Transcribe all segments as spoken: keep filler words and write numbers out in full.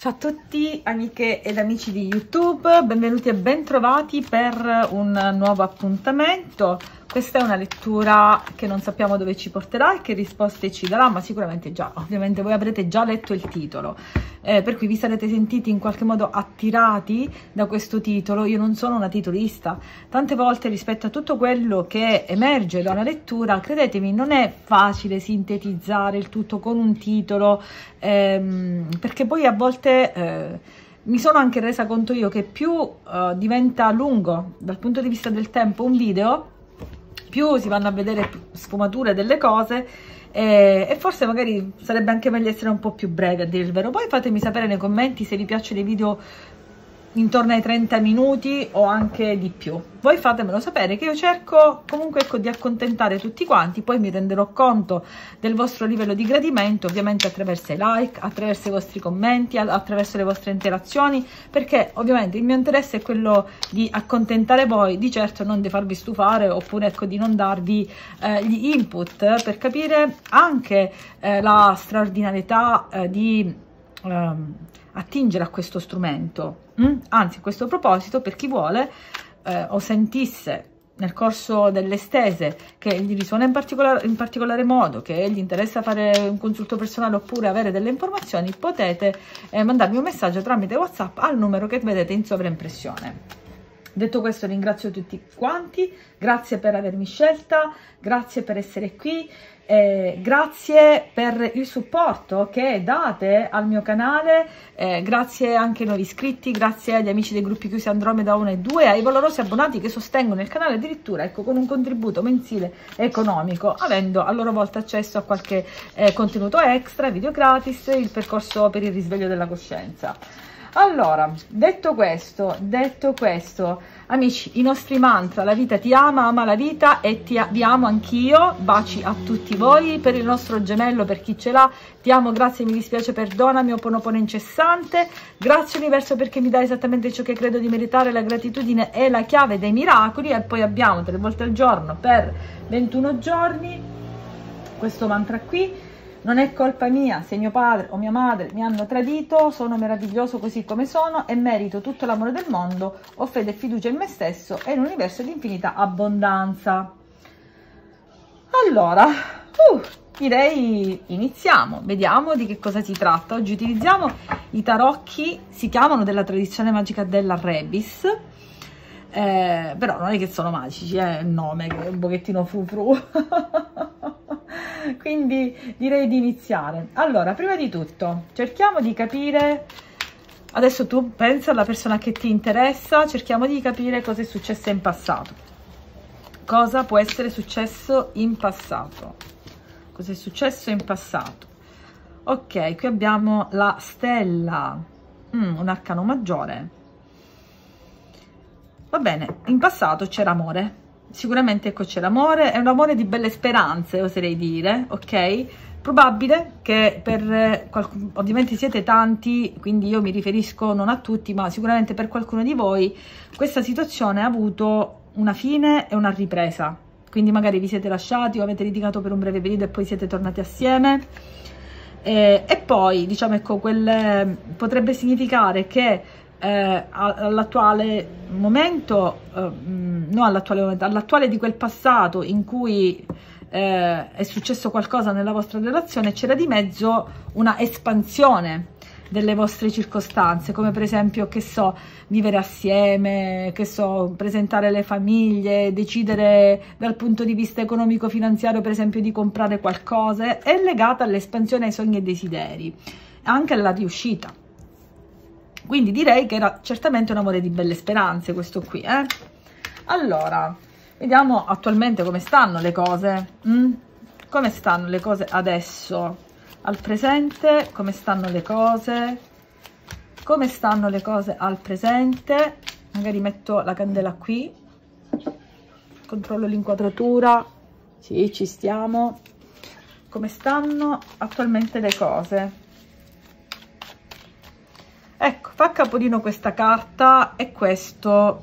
Ciao a tutti amiche ed amici di YouTube, benvenuti e bentrovati per un nuovo appuntamento. Questa è una lettura che non sappiamo dove ci porterà e che risposte ci darà, ma sicuramente già, ovviamente voi avrete già letto il titolo, eh, per cui vi sarete sentiti in qualche modo attirati da questo titolo. Io non sono una titolista, tante volte rispetto a tutto quello che emerge da una lettura, credetemi, non è facile sintetizzare il tutto con un titolo, ehm, perché poi a volte... Eh, mi sono anche resa conto io che più uh, diventa lungo dal punto di vista del tempo un video, più si vanno a vedere sfumature delle cose e, e forse magari sarebbe anche meglio essere un po' più brevi, a dire il vero. Poi fatemi sapere nei commenti se vi piacciono i video intorno ai trenta minuti o anche di più. Voi fatemelo sapere, che io cerco comunque ecco, di accontentare tutti quanti. Poi mi renderò conto del vostro livello di gradimento, ovviamente attraverso i like, attraverso i vostri commenti, attraverso le vostre interazioni, perché ovviamente il mio interesse è quello di accontentare voi, di certo non di farvi stufare, oppure ecco di non darvi eh, gli input per capire anche eh, la straordinarietà eh, di eh, attingere a questo strumento. Mm? Anzi, a questo proposito, per chi vuole eh, o sentisse nel corso delle stese che gli risuona in particolare, in particolare modo, che gli interessa fare un consulto personale oppure avere delle informazioni, potete eh, mandarmi un messaggio tramite WhatsApp al numero che vedete in sovraimpressione. Detto questo, ringrazio tutti quanti, grazie per avermi scelta, grazie per essere qui, eh, grazie per il supporto che date al mio canale, eh, grazie anche ai nuovi iscritti, grazie agli amici dei gruppi chiusi Andromeda uno e due, ai valorosi abbonati che sostengono il canale addirittura ecco, con un contributo mensile economico, avendo a loro volta accesso a qualche eh, contenuto extra, video gratis, il percorso per il risveglio della coscienza. Allora, detto questo, detto questo, amici, i nostri mantra: la vita ti ama, ama la vita e ti, vi amo anch'io, baci a tutti voi. Per il nostro gemello, per chi ce l'ha, ti amo, grazie, mi dispiace, perdonami, oponopono incessante, grazie universo perché mi dà esattamente ciò che credo di meritare, la gratitudine è la chiave dei miracoli. E poi abbiamo tre volte al giorno per ventuno giorni questo mantra qui: non è colpa mia se mio padre o mia madre mi hanno tradito, sono meraviglioso così come sono e merito tutto l'amore del mondo, ho fede e fiducia in me stesso e in un universo di infinita abbondanza. Allora, uh, direi iniziamo, vediamo di che cosa si tratta. Oggi utilizziamo i tarocchi, si chiamano della tradizione magica della Rebis, eh, però non è che sono magici, è il nome che è un pochettino fru fru. Quindi direi di iniziare. Allora, prima di tutto cerchiamo di capire, adesso tu pensa alla persona che ti interessa, cerchiamo di capire cosa è successo in passato, cosa può essere successo in passato, cosa è successo in passato. Ok, qui abbiamo la stella, mm, un arcano maggiore. Va bene, in passato c'era amore. Sicuramente ecco c'è l'amore, è un amore di belle speranze, oserei dire, ok? Probabile che per qualcuno, ovviamente siete tanti, quindi io mi riferisco non a tutti, ma sicuramente per qualcuno di voi questa situazione ha avuto una fine e una ripresa, quindi magari vi siete lasciati o avete litigato per un breve periodo e poi siete tornati assieme, e, e poi diciamo ecco quel potrebbe significare che Eh, all'attuale momento, eh, no all'attuale momento, all'attuale di quel passato in cui eh, è successo qualcosa nella vostra relazione, c'era di mezzo una espansione delle vostre circostanze, come per esempio, che so, vivere assieme, che so, presentare le famiglie, decidere dal punto di vista economico-finanziario, per esempio, di comprare qualcosa. È legata all'espansione, ai sogni e desideri, anche alla riuscita. Quindi direi che era certamente un amore di belle speranze questo qui, eh? Allora, vediamo attualmente come stanno le cose. Mm? Come stanno le cose adesso, al presente, come stanno le cose, come stanno le cose al presente. Magari metto la candela qui, controllo l'inquadratura, sì, ci stiamo. Come stanno attualmente le cose? Ecco, fa capolino questa carta e questo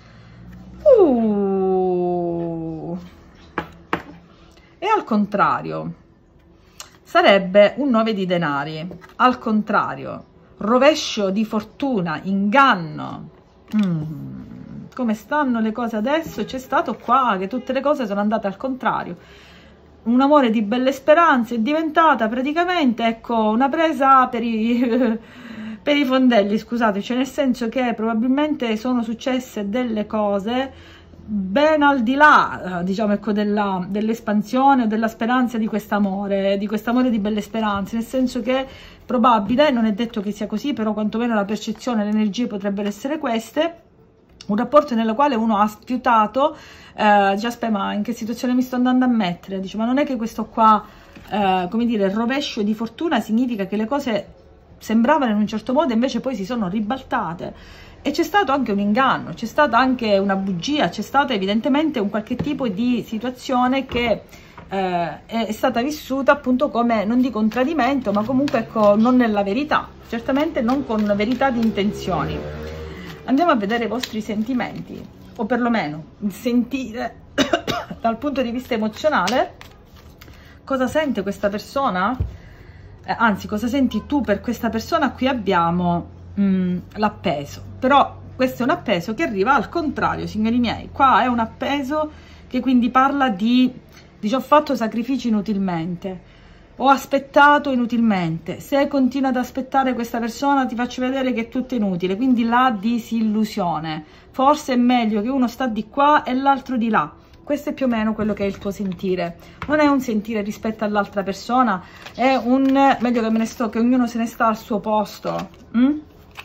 uh, e al contrario sarebbe un nove di denari. Al contrario rovescio di fortuna, inganno. Mm. Come stanno le cose adesso? C'è stato qua che tutte le cose sono andate al contrario. Un amore di belle speranze è diventata praticamente, ecco, una presa per i, per i fondelli, scusate, cioè nel senso che probabilmente sono successe delle cose ben al di là, diciamo, ecco, dell'espansione, della speranza di quest'amore, di quest'amore di belle speranze, nel senso che probabile, non è detto che sia così, però quantomeno la percezione, le energie potrebbero essere queste, un rapporto nel quale uno ha spiutato, eh, dice, aspetta, ma in che situazione mi sto andando a mettere? Dice, ma non è che questo qua, eh, come dire, il rovescio di fortuna significa che le cose sembravano in un certo modo e invece poi si sono ribaltate. E c'è stato anche un inganno, c'è stata anche una bugia, c'è stato evidentemente un qualche tipo di situazione che eh, è stata vissuta appunto come, non dico un tradimento, ma comunque, ecco, non nella verità, certamente non con verità di intenzioni. Andiamo a vedere i vostri sentimenti, o perlomeno sentire dal punto di vista emozionale cosa sente questa persona, eh, anzi cosa senti tu per questa persona. Qui abbiamo mm, l'appeso, però questo è un appeso che arriva al contrario, signori miei. Qua è un appeso che quindi parla di, di ho fatto sacrifici inutilmente, ho aspettato inutilmente. Se continui ad aspettare questa persona ti faccio vedere che è tutto inutile, quindi la disillusione. Forse è meglio che uno sta di qua e l'altro di là. Questo è più o meno quello che è il tuo sentire. Non è un sentire rispetto all'altra persona, è un meglio che me ne sto, che ognuno se ne sta al suo posto. Mm?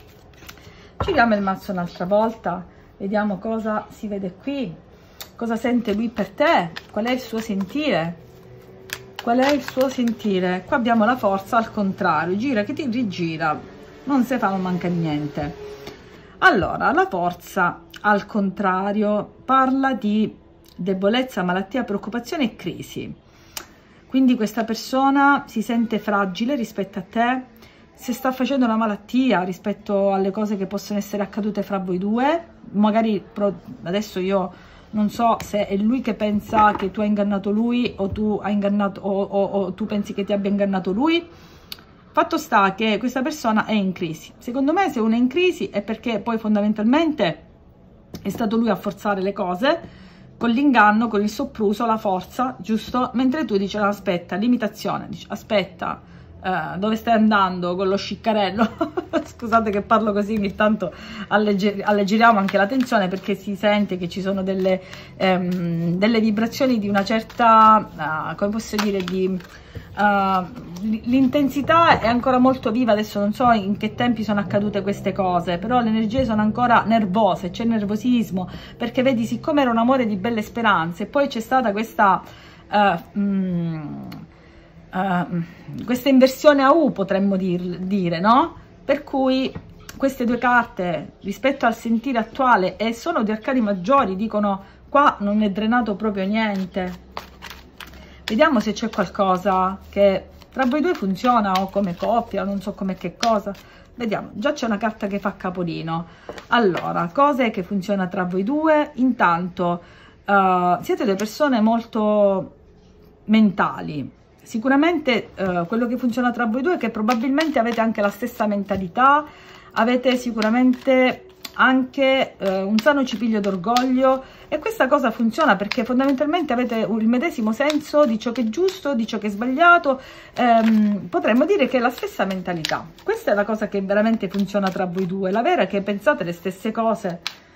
Giriamo il mazzo un'altra volta, vediamo cosa si vede qui, cosa sente lui per te, qual è il suo sentire. Qual è il suo sentire? Qua abbiamo la forza al contrario, gira che ti rigira, non si fa, non manca niente. Allora, la forza al contrario parla di debolezza, malattia, preoccupazione e crisi. Quindi questa persona si sente fragile rispetto a te, se sta facendo una malattia rispetto alle cose che possono essere accadute fra voi due, magari adesso io non so se è lui che pensa che tu hai ingannato lui o tu hai ingannato o, o, o tu pensi che ti abbia ingannato lui. Fatto sta che questa persona è in crisi. Secondo me, se uno è in crisi è perché poi fondamentalmente è stato lui a forzare le cose con l'inganno, con il sopruso, la forza, giusto? Mentre tu dici, aspetta, limitazione, dici, aspetta, Uh, dove stai andando con lo sciccarello? Scusate che parlo così, ogni tanto allegger alleggeriamo anche la tensione, perché si sente che ci sono delle, um, delle vibrazioni di una certa, uh, come posso dire, di uh, l'intensità è ancora molto viva. Adesso non so in che tempi sono accadute queste cose, però le energie sono ancora nervose, c'è nervosismo, perché vedi, siccome era un amore di belle speranze, poi c'è stata questa uh, mm, Uh, questa inversione a U, potremmo dir, dire, no? Per cui queste due carte rispetto al sentire attuale, e sono di arcani maggiori, dicono qua non è drenato proprio niente. Vediamo se c'è qualcosa che tra voi due funziona, o come coppia, non so come che cosa. Vediamo, già c'è una carta che fa capolino. Allora, cose che funziona tra voi due. Intanto uh, siete due persone molto mentali. Sicuramente eh, quello che funziona tra voi due è che probabilmente avete anche la stessa mentalità, avete sicuramente anche eh, un sano cipiglio d'orgoglio, e questa cosa funziona perché fondamentalmente avete il medesimo senso di ciò che è giusto, di ciò che è sbagliato, ehm, potremmo dire che è la stessa mentalità. Questa è la cosa che veramente funziona tra voi due, la vera è che pensate le stesse cose.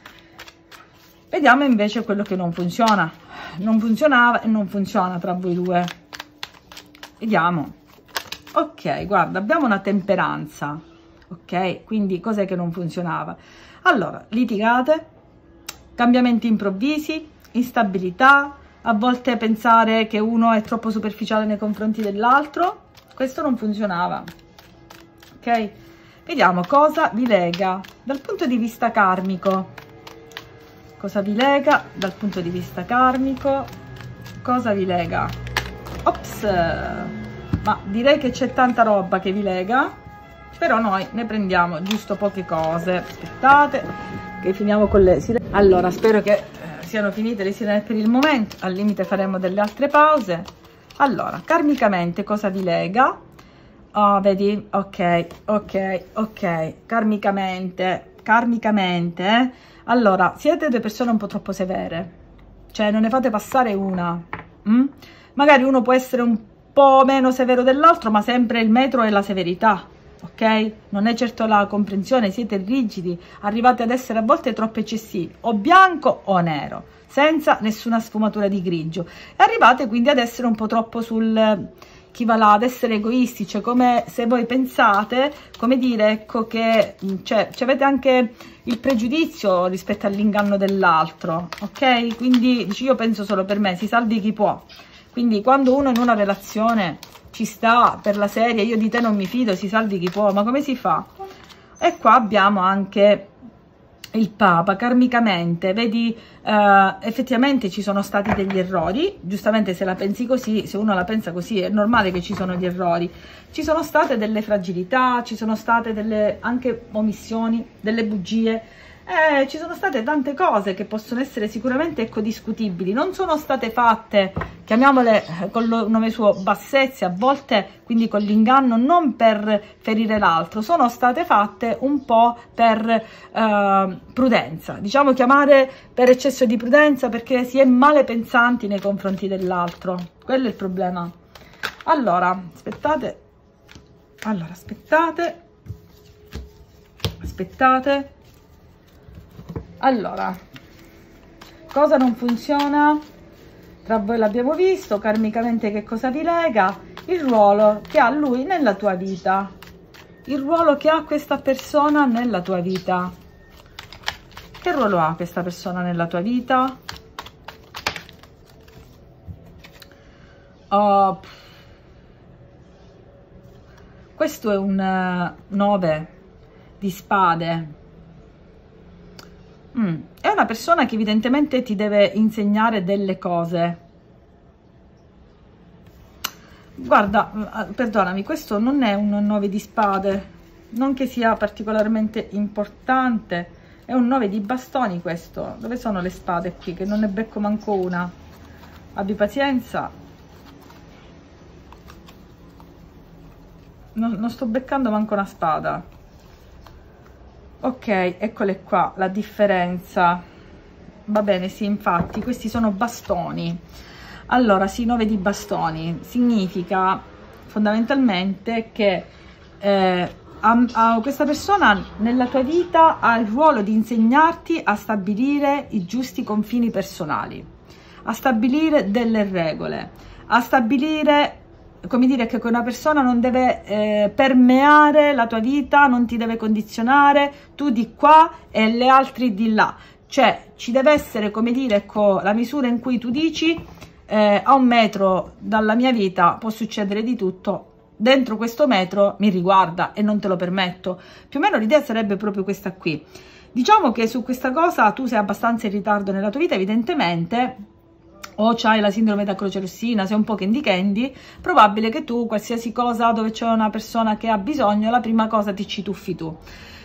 Vediamo invece quello che non funziona, non funzionava e non funziona tra voi due. Vediamo. Ok, guarda, abbiamo una temperanza, ok? Quindi cos'è che non funzionava? Allora, litigate, cambiamenti improvvisi, instabilità, a volte pensare che uno è troppo superficiale nei confronti dell'altro. Questo non funzionava, ok? Vediamo cosa vi lega dal punto di vista karmico. Cosa vi lega dal punto di vista karmico? Cosa vi lega? Ops, ma direi che c'è tanta roba che vi lega, però noi ne prendiamo giusto poche cose. Aspettate che finiamo con le sirene. Allora, spero che eh, siano finite le sirene per il momento, al limite faremo delle altre pause. Allora, karmicamente cosa vi lega? Oh, vedi? Ok, ok, ok. Karmicamente, karmicamente, eh? Allora, siete due persone un po' troppo severe. Cioè, non ne fate passare una. Mm? Magari uno può essere un po' meno severo dell'altro, ma sempre il metro è la severità. Ok? Non è certo la comprensione, siete rigidi, arrivate ad essere a volte troppo eccessivi, o bianco o nero, senza nessuna sfumatura di grigio. E arrivate quindi ad essere un po' troppo sul... chi va là ad essere egoisti, cioè come se voi pensate, come dire, ecco che cioè, avete anche il pregiudizio rispetto all'inganno dell'altro, ok? Quindi dici io penso solo per me, si salvi chi può. Quindi quando uno in una relazione ci sta per la serie, io di te non mi fido, si salvi chi può, ma come si fa? E qua abbiamo anche il Papa, karmicamente, vedi, eh, effettivamente ci sono stati degli errori, giustamente se la pensi così, se uno la pensa così è normale che ci sono gli errori, ci sono state delle fragilità, ci sono state delle anche omissioni, delle bugie, eh, ci sono state tante cose che possono essere sicuramente ecco discutibili, non sono state fatte, chiamiamole con il nome suo, bassezze, a volte quindi con l'inganno, non per ferire l'altro, sono state fatte un po' per eh, prudenza, diciamo chiamare per eccesso di prudenza, perché si è male pensanti nei confronti dell'altro, quello è il problema. Allora, aspettate, allora aspettate, aspettate, allora, cosa non funziona? Tra voi l'abbiamo visto, karmicamente che cosa vi lega? Il ruolo che ha lui nella tua vita, il ruolo che ha questa persona nella tua vita. Che ruolo ha questa persona nella tua vita? Oh, questo è un nove di spade. Mm. È una persona che evidentemente ti deve insegnare delle cose. Guarda, perdonami, questo non è un nove di spade, non che sia particolarmente importante, è un nove di bastoni questo. Dove sono le spade qui? Che non ne becco manco una. Abbi pazienza. Non, non sto beccando manco una spada. Ok, eccole qua, la differenza. Va bene, sì, infatti, questi sono bastoni. Allora, sì, nove di bastoni. Significa fondamentalmente che eh, a, a questa persona nella tua vita ha il ruolo di insegnarti a stabilire i giusti confini personali, a stabilire delle regole, a stabilire... come dire che una persona non deve eh, permeare la tua vita, non ti deve condizionare, tu di qua e le altre di là, cioè ci deve essere, come dire, ecco, la misura in cui tu dici eh, a un metro dalla mia vita può succedere di tutto, dentro questo metro mi riguarda e non te lo permetto. Più o meno l'idea sarebbe proprio questa qui. Diciamo che su questa cosa tu sei abbastanza in ritardo nella tua vita, evidentemente, o c'hai la sindrome da croce rossina, sei un po' candy candy, probabile che tu qualsiasi cosa dove c'è una persona che ha bisogno, la prima cosa ti ci tuffi tu.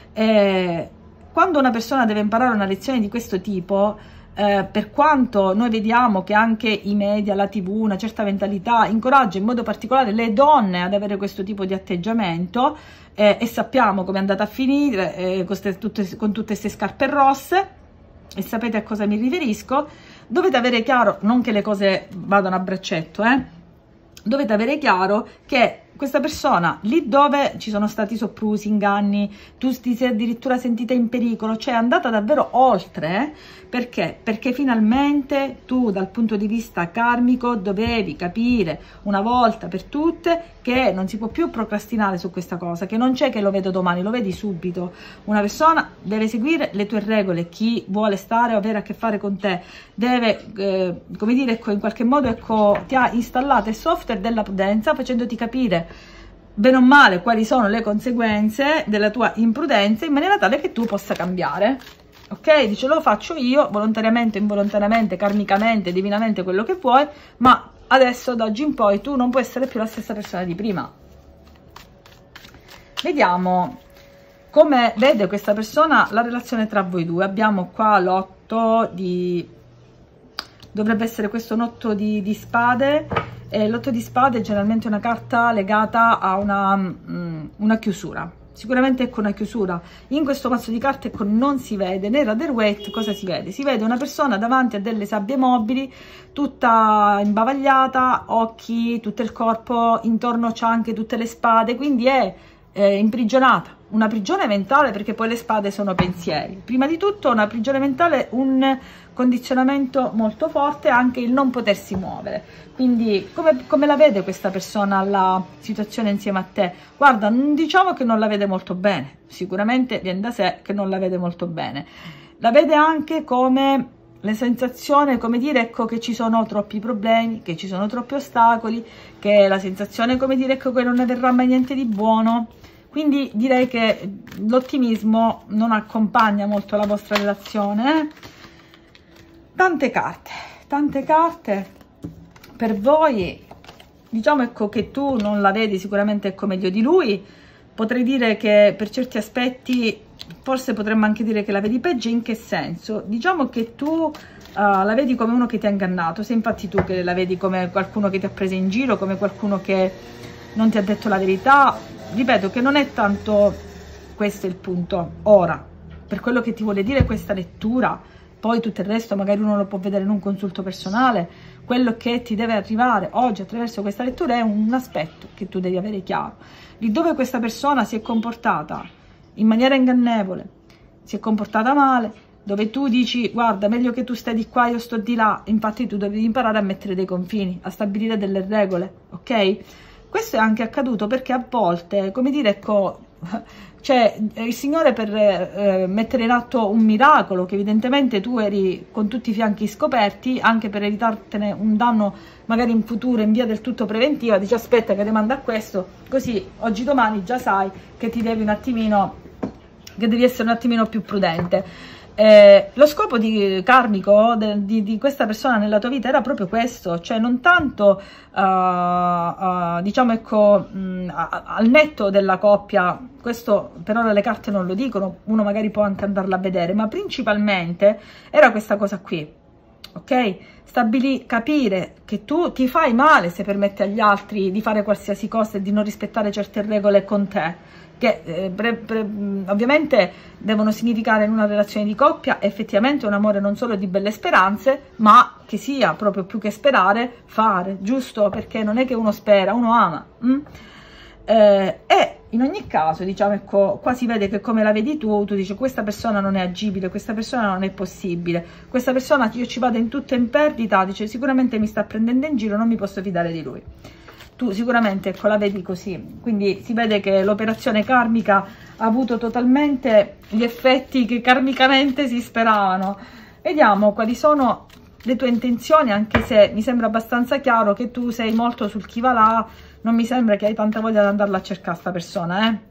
Eh, quando una persona deve imparare una lezione di questo tipo, eh, per quanto noi vediamo che anche i media, la tivù, una certa mentalità incoraggia in modo particolare le donne ad avere questo tipo di atteggiamento, eh, e sappiamo come è andata a finire eh, con, ste, tutte, con tutte queste scarpe rosse, e sapete a cosa mi riferisco. Dovete avere chiaro, non che le cose vadano a braccetto, eh? Dovete avere chiaro che questa persona, lì dove ci sono stati soprusi, inganni, tu ti sei addirittura sentita in pericolo, cioè è andata davvero oltre, eh? Perché? Perché finalmente tu dal punto di vista karmico dovevi capire una volta per tutte che non si può più procrastinare su questa cosa, che non c'è che lo vedo domani, lo vedi subito. Una persona deve seguire le tue regole, chi vuole stare o avere a che fare con te deve, eh, come dire, ecco, in qualche modo ecco, ti ha installato il software della prudenza, facendoti capire bene o male quali sono le conseguenze della tua imprudenza, in maniera tale che tu possa cambiare. Ok? Dice, lo faccio io, volontariamente, involontariamente, karmicamente, divinamente, quello che vuoi, ma adesso, da oggi in poi, tu non puoi essere più la stessa persona di prima. Vediamo come vede questa persona la relazione tra voi due. Abbiamo qua l'otto di... dovrebbe essere questo un otto di, di spade, eh, l'otto di spade è generalmente una carta legata a una, mm, una chiusura. Sicuramente ecco una chiusura. In questo mazzo di carte ecco non si vede né Rider-Waite. Cosa si vede? Si vede una persona davanti a delle sabbie mobili, tutta imbavagliata, occhi, tutto il corpo, intorno c'ha anche tutte le spade, quindi è eh, imprigionata. Una prigione mentale, perché poi le spade sono pensieri. Prima di tutto una prigione mentale, un condizionamento molto forte, anche il non potersi muovere. Quindi come, come la vede questa persona la situazione insieme a te? Guarda, diciamo che non la vede molto bene, sicuramente viene da sé che non la vede molto bene. La vede anche come le sensazioni, come dire, ecco, che ci sono troppi problemi, che ci sono troppi ostacoli, che la sensazione, come dire, ecco, che non ne verrà mai niente di buono. Quindi direi che l'ottimismo non accompagna molto la vostra relazione. Eh? Tante carte, tante carte per voi. Diciamo ecco che tu non la vedi sicuramente ecco meglio di lui. Potrei dire che per certi aspetti, forse potremmo anche dire che la vedi peggio. In che senso? Diciamo che tu uh, la vedi come uno che ti ha ingannato. Sei infatti tu che la vedi come qualcuno che ti ha preso in giro, come qualcuno che non ti ha detto la verità. Ripeto che non è tanto questo il punto ora, per quello che ti vuole dire questa lettura. Poi tutto il resto magari uno lo può vedere in un consulto personale. Quello che ti deve arrivare oggi attraverso questa lettura è un aspetto che tu devi avere chiaro, di dove questa persona si è comportata in maniera ingannevole, si è comportata male, dove tu dici guarda meglio che tu stai di qua, io sto di là. Infatti tu devi imparare a mettere dei confini, a stabilire delle regole, ok? Questo è anche accaduto perché a volte, come dire, ecco, cioè il Signore per eh, mettere in atto un miracolo, che evidentemente tu eri con tutti i fianchi scoperti, anche per evitartene un danno magari in futuro in via del tutto preventiva, dice aspetta che ti manda a questo, così oggi domani già sai che ti devi un attimino, che devi essere un attimino più prudente. Eh, lo scopo di, karmico de, di, di questa persona nella tua vita era proprio questo, cioè non tanto uh, uh, diciamo ecco mh, al netto della coppia, questo per ora le carte non lo dicono, uno magari può anche andarla a vedere, ma principalmente era questa cosa qui, ok? Stabili, capire che tu ti fai male se permetti agli altri di fare qualsiasi cosa e di non rispettare certe regole con te, che eh, pre, pre, ovviamente devono significare in una relazione di coppia effettivamente un amore non solo di belle speranze, ma che sia proprio più che sperare, fare, giusto? Perché non è che uno spera, uno ama. Mm? Eh, e in ogni caso, diciamo, ecco, qua si vede che come la vedi tu, tu dici questa persona non è agibile, questa persona non è possibile, questa persona io ci vado in tutto in perdita, dice sicuramente mi sta prendendo in giro, non mi posso fidare di lui. Tu sicuramente ecco la vedi così, quindi si vede che l'operazione karmica ha avuto totalmente gli effetti che karmicamente si speravano. Vediamo quali sono le tue intenzioni, anche se mi sembra abbastanza chiaro che tu sei molto sul chi va là, non mi sembra che hai tanta voglia di andarla a cercare sta persona, eh?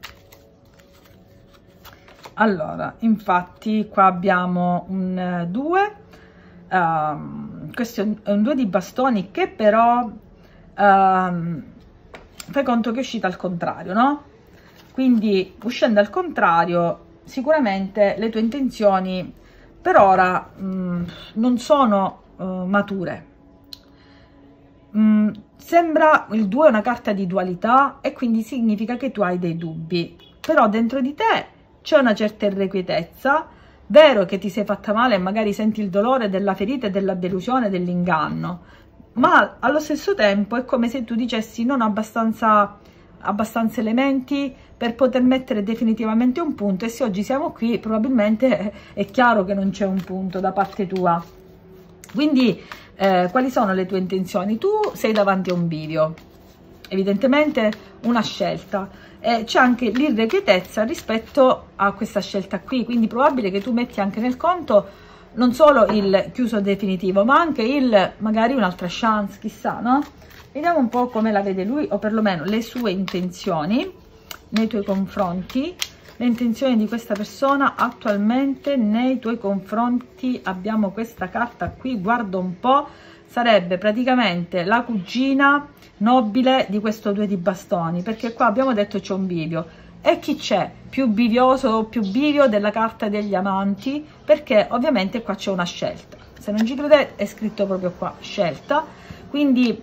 Allora, infatti qua abbiamo un due, um, questo è un due di bastoni che però... Uh, fai conto che è uscita al contrario, no? Quindi uscendo al contrario sicuramente le tue intenzioni per ora mh, non sono uh, mature. Mh, sembra il due è una carta di dualità e quindi significa che tu hai dei dubbi, però dentro di te c'è una certa irrequietezza. Vero che ti sei fatta male e magari senti il dolore della ferita e della delusione, dell'inganno, ma allo stesso tempo è come se tu dicessi non ho abbastanza, abbastanza elementi per poter mettere definitivamente un punto, e se oggi siamo qui probabilmente è chiaro che non c'è un punto da parte tua. Quindi eh, quali sono le tue intenzioni? Tu sei davanti a un bivio, evidentemente una scelta, e c'è anche l'irrequietezza rispetto a questa scelta qui, quindi probabile che tu metti anche nel conto non solo il chiuso definitivo, ma anche il magari un'altra chance, chissà, no? Vediamo un po' come la vede lui, o perlomeno le sue intenzioni nei tuoi confronti, le intenzioni di questa persona attualmente nei tuoi confronti. Abbiamo questa carta qui, guarda un po', sarebbe praticamente la cugina nobile di questo due di bastoni, perché qua abbiamo detto c'è un bivio. E chi c'è più bivioso o più bivio della carta degli amanti? Perché ovviamente qua c'è una scelta. Se non ci credete è scritto proprio qua, scelta. Quindi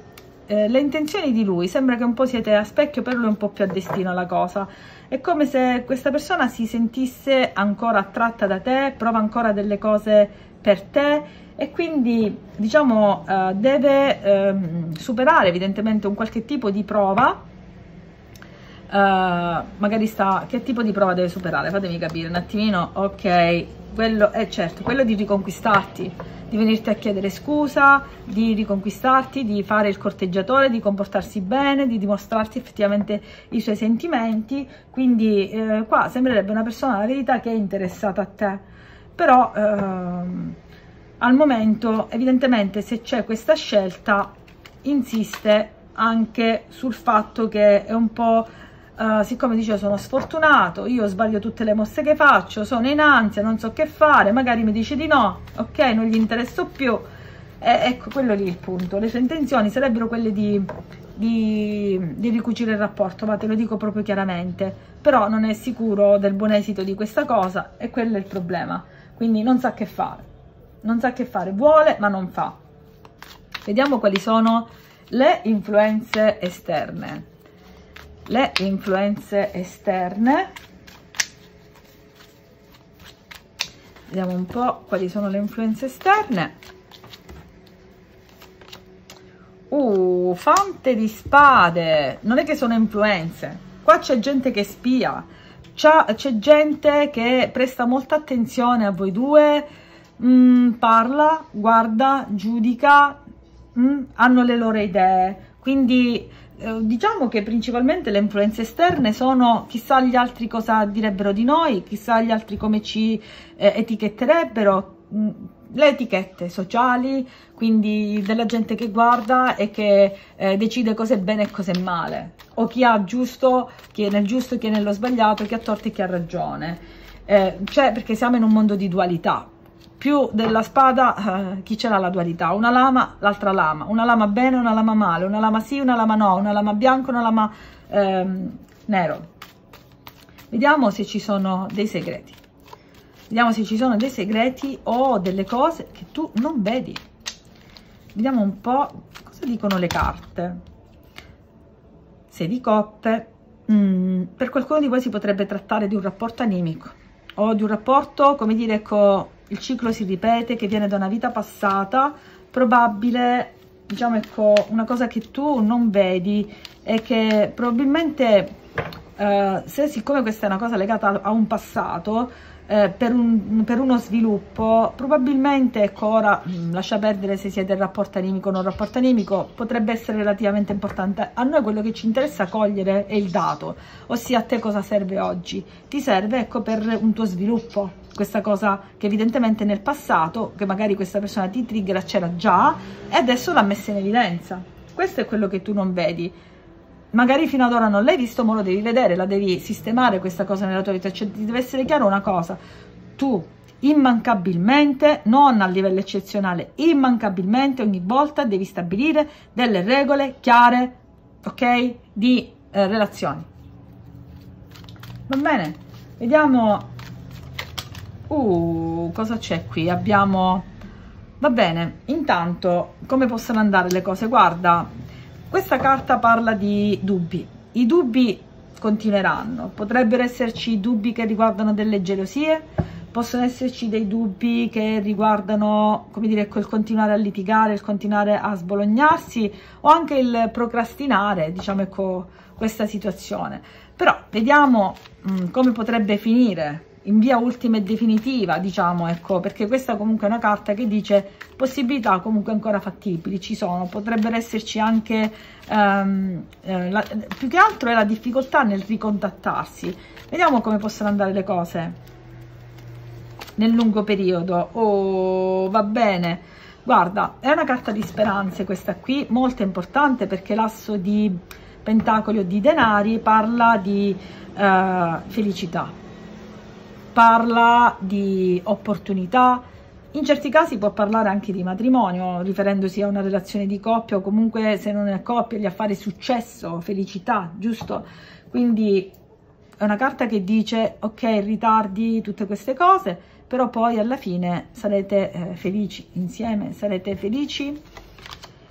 eh, le intenzioni di lui, sembra che un po' siete a specchio, per lui è un po' più a destino la cosa. È come se questa persona si sentisse ancora attratta da te, prova ancora delle cose per te e quindi, diciamo, eh, deve eh, superare evidentemente un qualche tipo di prova. Uh, magari sta, che tipo di prova deve superare? Fatemi capire un attimino. Ok, quello è certo, quello di riconquistarti, di venirti a chiedere scusa, di riconquistarti, di fare il corteggiatore, di comportarsi bene, di dimostrarti effettivamente i suoi sentimenti. Quindi eh, qua sembrerebbe una persona, la verità, che è interessata a te, però ehm, al momento evidentemente, se c'è questa scelta, insiste anche sul fatto che è un po', Uh, siccome dice sono sfortunato, io sbaglio tutte le mosse che faccio, sono in ansia, non so che fare, magari mi dice di no, ok, non gli interesso più, e ecco, quello lì il punto. Le sue intenzioni sarebbero quelle di, di, di ricucire il rapporto, ma te lo dico proprio chiaramente, però non è sicuro del buon esito di questa cosa e quello è il problema, quindi non sa che fare, non sa che fare, vuole ma non fa. Vediamo quali sono le influenze esterne. Le influenze esterne, vediamo un po' quali sono le influenze esterne. Uh, fante di spade, non è che sono influenze, qua c'è gente che spia, c'è gente che presta molta attenzione a voi due, mm, parla, guarda, giudica, mm, hanno le loro idee, quindi Eh, diciamo che principalmente le influenze esterne sono chissà gli altri cosa direbbero di noi, chissà gli altri come ci eh, etichetterebbero, mh, le etichette sociali, quindi della gente che guarda e che eh, decide cosa è bene e cosa è male, o chi ha giusto, chi è nel giusto, chi è nello sbagliato, chi ha torto e chi ha ragione, eh, cioè perché siamo in un mondo di dualità. Più della spada, eh, chi c'era la dualità? Una lama, l'altra lama, una lama bene, una lama male, una lama sì, una lama no, una lama bianco, una lama ehm, nero. Vediamo se ci sono dei segreti. Vediamo se ci sono dei segreti o delle cose che tu non vedi. Vediamo un po' cosa dicono le carte. Sei di coppe. Mm, per qualcuno di voi si potrebbe trattare di un rapporto animico o di un rapporto, come dire, ecco, il ciclo si ripete, che viene da una vita passata, probabile, diciamo, ecco, una cosa che tu non vedi e che probabilmente, eh, se siccome questa è una cosa legata a un passato, eh, per, un, per uno sviluppo, probabilmente, ecco, ora mh, lascia perdere se siete in rapporto animico o non rapporto animico, potrebbe essere relativamente importante. A noi quello che ci interessa cogliere è il dato, ossia a te cosa serve oggi. Ti serve, ecco, per un tuo sviluppo, questa cosa che evidentemente nel passato, che magari questa persona ti triggera, c'era già e adesso l'ha messa in evidenza. Questo è quello che tu non vedi. Magari fino ad ora non l'hai visto, ma lo devi vedere, la devi sistemare questa cosa nella tua vita. Cioè, ti deve essere chiaro una cosa: tu immancabilmente, non a livello eccezionale, immancabilmente ogni volta devi stabilire delle regole chiare, ok, di eh, relazioni. Va bene? Vediamo. Uh, cosa c'è qui? Abbiamo, va bene, intanto come possono andare le cose? Guarda, questa carta parla di dubbi. I dubbi continueranno, potrebbero esserci dubbi che riguardano delle gelosie, possono esserci dei dubbi che riguardano, come dire, il continuare a litigare, il continuare a sbolognarsi, o anche il procrastinare, diciamo, ecco, questa situazione. Però vediamo mh, come potrebbe finire in via ultima e definitiva, diciamo, ecco, perché questa comunque è una carta che dice possibilità comunque ancora fattibili, ci sono, potrebbero esserci anche, um, eh, la, più che altro è la difficoltà nel ricontattarsi. Vediamo come possono andare le cose nel lungo periodo. Oh, va bene, guarda, è una carta di speranze questa qui, molto importante, perché l'asso di pentacoli o di denari parla di uh, felicità, parla di opportunità, in certi casi può parlare anche di matrimonio, riferendosi a una relazione di coppia, o comunque, se non è coppia, gli affari, successo, felicità, giusto? Quindi è una carta che dice ok, ritardi, tutte queste cose, però poi alla fine sarete eh, felici insieme, sarete felici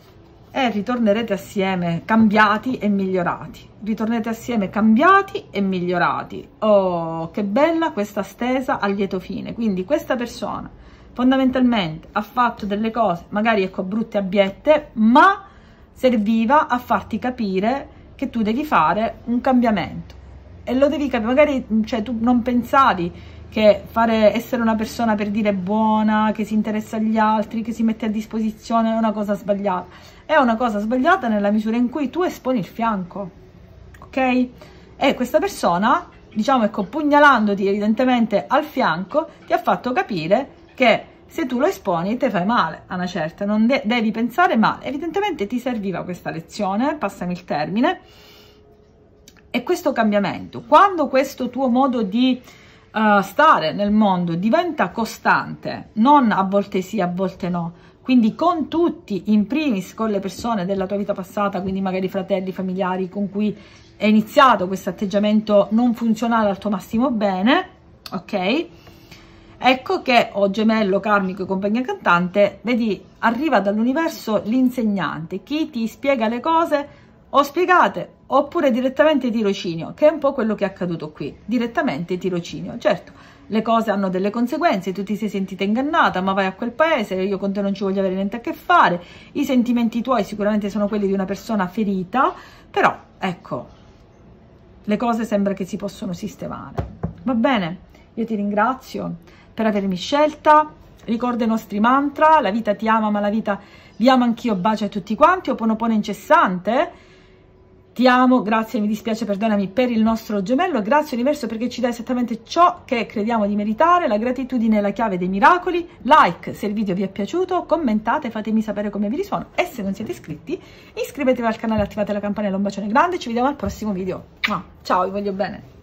e ritornerete assieme cambiati e migliorati. Ritornete assieme cambiati e migliorati. Oh, che bella questa stesa a lieto fine. Quindi questa persona fondamentalmente ha fatto delle cose, magari ecco brutte e abiette, ma serviva a farti capire che tu devi fare un cambiamento. E lo devi capire, magari cioè, tu non pensavi che fare, essere una persona per dire buona, che si interessa agli altri, che si mette a disposizione è una cosa sbagliata. È una cosa sbagliata nella misura in cui tu esponi il fianco, ok? E questa persona, diciamo, ecco, pugnalandoti evidentemente al fianco, ti ha fatto capire che se tu lo esponi te fai male a una certa, non de devi pensare male. Evidentemente ti serviva questa lezione, passami il termine, e questo cambiamento. Quando questo tuo modo di uh, stare nel mondo diventa costante, non a volte sì, a volte no, quindi con tutti, in primis con le persone della tua vita passata, quindi magari fratelli, familiari con cui è iniziato questo atteggiamento non funzionale al tuo massimo bene, ok? Ecco che, o gemello, karmico e compagnia cantante, vedi, arriva dall'universo l'insegnante, chi ti spiega le cose o spiegate, oppure direttamente tirocinio, che è un po' quello che è accaduto qui, direttamente tirocinio. Certo, le cose hanno delle conseguenze, tu ti sei sentita ingannata, ma vai a quel paese, io con te non ci voglio avere niente a che fare, i sentimenti tuoi sicuramente sono quelli di una persona ferita, però, ecco, le cose sembra che si possono sistemare. Va bene? Io ti ringrazio per avermi scelta, ricorda i nostri mantra, la vita ti ama ma la vita vi ama anch'io, bacio a tutti quanti, Ho'oponopono incessante, ti amo, grazie, mi dispiace, perdonami per il nostro gemello, grazie universo perché ci dà esattamente ciò che crediamo di meritare, la gratitudine è la chiave dei miracoli, like se il video vi è piaciuto, commentate, fatemi sapere come vi risuono e se non siete iscritti iscrivetevi al canale, attivate la campanella, un bacione grande, ci vediamo al prossimo video, ciao, vi voglio bene.